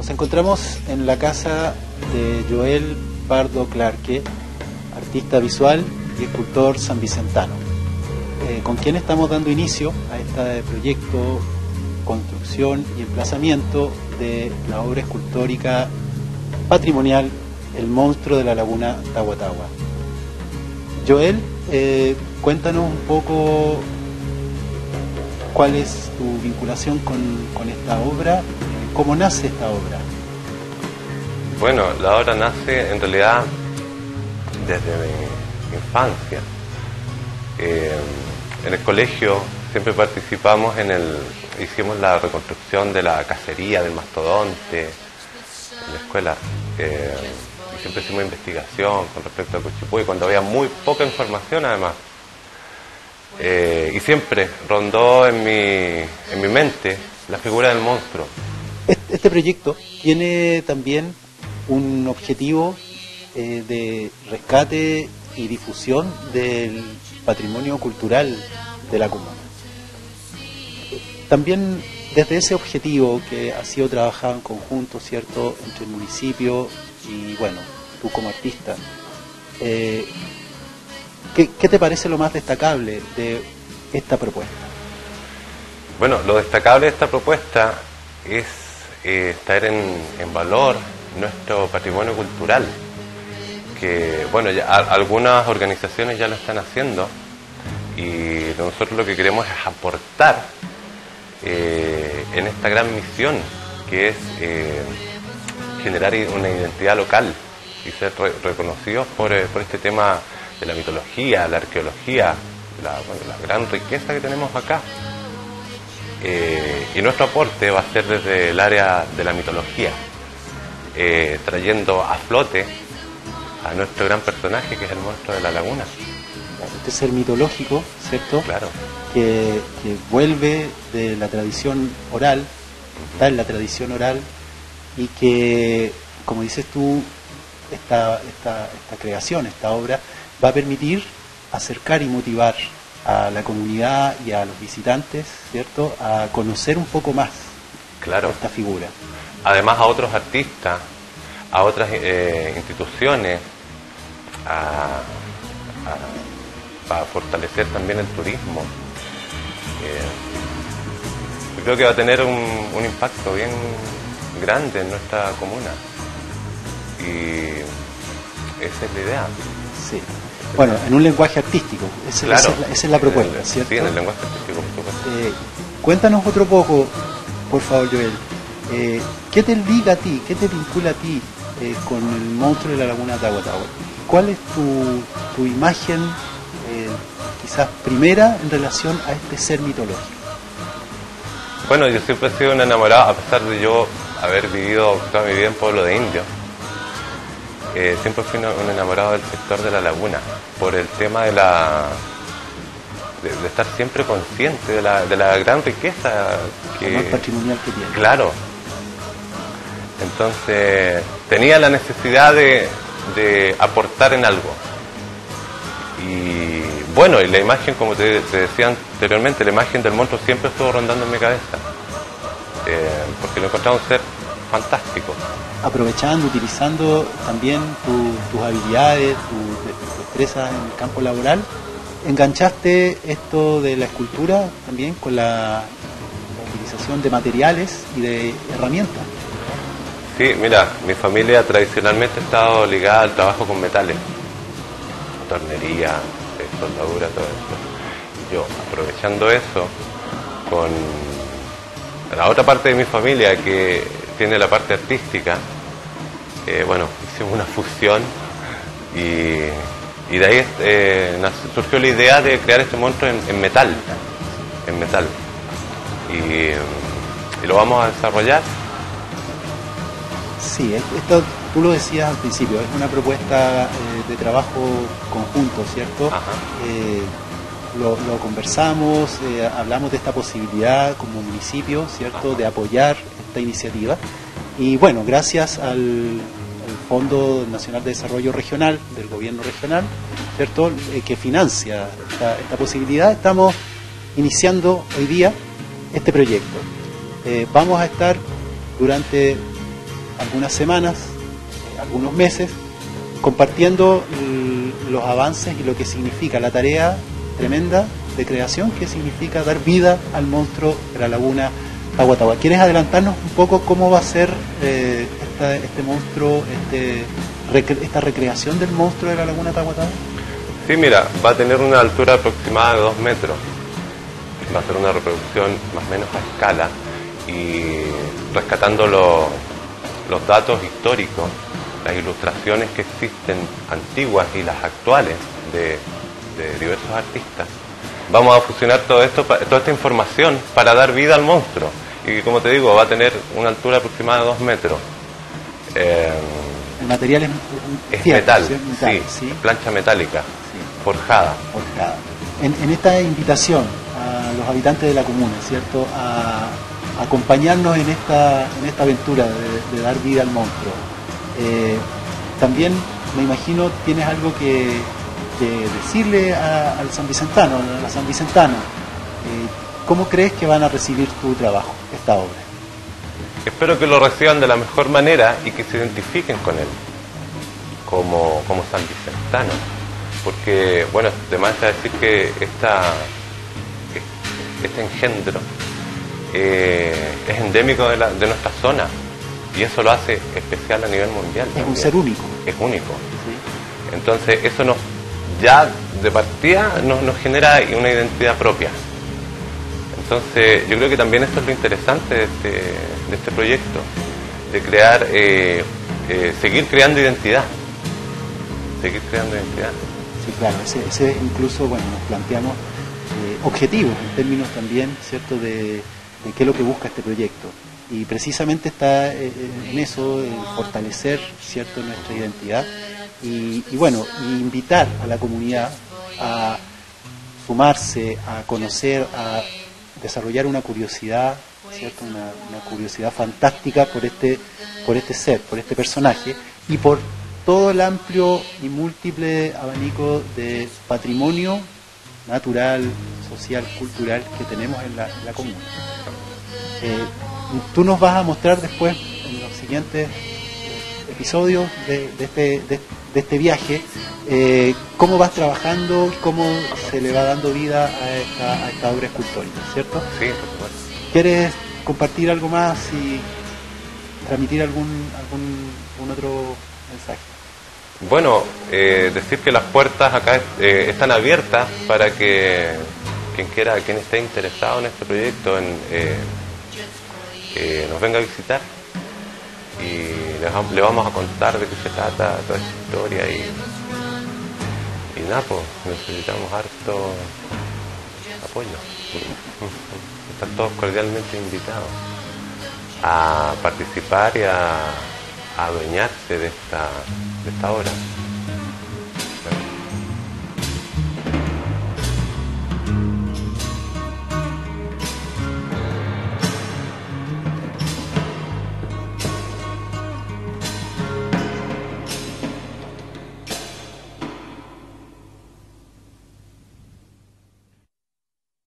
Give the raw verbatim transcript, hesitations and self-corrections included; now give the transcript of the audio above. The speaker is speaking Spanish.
Nos encontramos en la casa de Joel Pardo Clarke, artista visual y escultor sanvicentano, eh, con quien estamos dando inicio a este proyecto, construcción y emplazamiento de la obra escultórica patrimonial El monstruo de la laguna Tagua Tagua. Joel, eh, cuéntanos un poco cuál es tu vinculación con, con esta obra, cómo nace esta obra. Bueno, la obra nace en realidad desde mi infancia. Eh, en el colegio siempre participamos en el, hicimos la reconstrucción de la cacería del mastodonte en la escuela. Eh, y siempre hicimos investigación con respecto a Cochipuy, cuando había muy poca información además. Eh, y siempre rondó en mi, en mi mente la figura del monstruo. Este, este proyecto tiene también un objetivo eh, de rescate y difusión del patrimonio cultural de la comuna. También desde ese objetivo que ha sido trabajado en conjunto, ¿cierto?, entre el municipio y, bueno, tú como artista, eh, ¿qué, ¿qué te parece lo más destacable de esta propuesta? Bueno, lo destacable de esta propuesta es eh, traer en, en valor nuestro patrimonio cultural, que bueno, ya, a, algunas organizaciones ya lo están haciendo, y nosotros lo que queremos es aportar eh, en esta gran misión que es eh, generar una identidad local y ser re reconocidos por, eh, por este tema de la mitología, la arqueología, la, bueno, la gran riqueza que tenemos acá. Eh, y nuestro aporte va a ser desde el área de la mitología, eh, trayendo a flote a nuestro gran personaje, que es el monstruo de la laguna. Este ser mitológico, ¿cierto? Claro. Que, que vuelve de la tradición oral, uh-huh. está en la tradición oral, y que, como dices tú, esta, esta, esta creación, esta obra, va a permitir acercar y motivar a la comunidad y a los visitantes, ¿cierto?, a conocer un poco más, claro, esta figura. Además a otros artistas, a otras eh, instituciones, a, a, para fortalecer también el turismo. Eh, yo creo que va a tener un, un impacto bien grande en nuestra comuna, y esa es la idea. Sí. Bueno, en un lenguaje artístico, esa, claro, esa, es, la, esa es la propuesta, el, ¿cierto? Sí, en el lenguaje artístico, por supuesto. Eh, cuéntanos otro poco, por favor, Joel. Eh, ¿Qué te liga a ti, qué te vincula a ti eh, con el monstruo de la laguna Tagua Tagua? ¿Cuál es tu, tu imagen, eh, quizás primera, en relación a este ser mitológico? Bueno, yo siempre he sido un enamorado, a pesar de yo haber vivido toda mi vida en pueblo de indios. Eh, siempre fui un enamorado del sector de la laguna, por el tema de la de, de estar siempre consciente de la, de la gran riqueza que, el más patrimonial que tiene. Claro. Entonces tenía la necesidad de, de aportar en algo. Y bueno, y la imagen, como te, te decía anteriormente, la imagen del monstruo siempre estuvo rondando en mi cabeza, eh, porque lo encontraba un ser fantástico. Aprovechando, utilizando también tu, tus habilidades, tus tu destrezas en el campo laboral, enganchaste esto de la escultura también con la, la utilización de materiales y de herramientas. Sí, mira, mi familia tradicionalmente ha estado ligada al trabajo con metales, tornería, soldadura, todo eso. Yo, aprovechando eso, con la otra parte de mi familia que tiene la parte artística, eh, bueno, hicimos una fusión, y, y de ahí eh, surgió la idea de crear este monstruo en, en metal, en metal, y, y lo vamos a desarrollar. Sí, esto tú lo decías al principio, es una propuesta eh, de trabajo conjunto, ¿cierto? Eh, lo, lo conversamos, eh, hablamos de esta posibilidad como municipio, ¿cierto?, Ajá. de apoyar esta iniciativa. Y bueno, gracias al, al Fondo Nacional de Desarrollo Regional, del Gobierno Regional, ¿cierto?, eh, que financia esta, esta posibilidad, estamos iniciando hoy día este proyecto. Eh, vamos a estar durante algunas semanas, algunos meses, compartiendo los avances y lo que significa la tarea tremenda de creación que significa dar vida al monstruo de la laguna Tahuatahua. ¿Quieres adelantarnos un poco cómo va a ser eh, esta, este monstruo, este, rec esta recreación del monstruo de la laguna Tahuatahua? Sí, mira, va a tener una altura aproximada de dos metros. Va a ser una reproducción más o menos a escala y rescatando lo, los datos históricos, las ilustraciones que existen antiguas y las actuales de, de diversos artistas. Vamos a fusionar todo esto, toda esta información para dar vida al monstruo. Y como te digo, va a tener una altura aproximada de dos metros. Eh, El material es, es fierro, metal, ¿sí? metal, sí, ¿sí? plancha metálica, Sí. forjada. Forjada. En, en esta invitación a los habitantes de la comuna, ¿cierto?, a, a acompañarnos en esta, en esta aventura de, de dar vida al monstruo. Eh, también, me imagino, tienes algo que, que decirle a, al San Vicentano, a la San Vicentana. Eh, ¿Cómo crees que van a recibir tu trabajo, esta obra? Espero que lo reciban de la mejor manera y que se identifiquen con él, como, como San Vicentano. Porque, bueno, además de decir que esta, este engendro eh, es endémico de, la, de nuestra zona y eso lo hace especial a nivel mundial. Es también. un ser único. Es único. ¿Sí? Entonces, eso nos ya de partida nos, nos genera una identidad propia. Entonces, yo creo que también esto es lo interesante de este, de este proyecto, de crear, eh, eh, seguir creando identidad, seguir creando identidad. Sí, claro, ese, ese incluso, bueno, nos planteamos eh, objetivos en términos también, ¿cierto?, de, de qué es lo que busca este proyecto. Y precisamente está eh, en eso, en fortalecer, ¿cierto?, nuestra identidad y, y bueno, invitar a la comunidad a sumarse, a conocer, a desarrollar una curiosidad, ¿cierto?, una, una curiosidad fantástica por este, por este ser, por este personaje y por todo el amplio y múltiple abanico de patrimonio natural, social, cultural que tenemos en la, en la comuna. Eh, tú nos vas a mostrar después, en los siguientes episodios de, de, este, de, de este viaje, eh, cómo vas trabajando, cómo se le va dando vida a esta, a esta obra escultórica, ¿cierto? Sí, por supuesto. ¿Quieres compartir algo más y transmitir algún, algún, algún otro mensaje? Bueno, eh, decir que las puertas acá eh, están abiertas para que quien quiera, quien esté interesado en este proyecto, en, eh, eh, nos venga a visitar y le vamos, le vamos a contar de qué se trata toda esta historia y, y nada, pues necesitamos harto apoyo. Están todos cordialmente invitados a participar y a, a adueñarse de esta, de esta obra.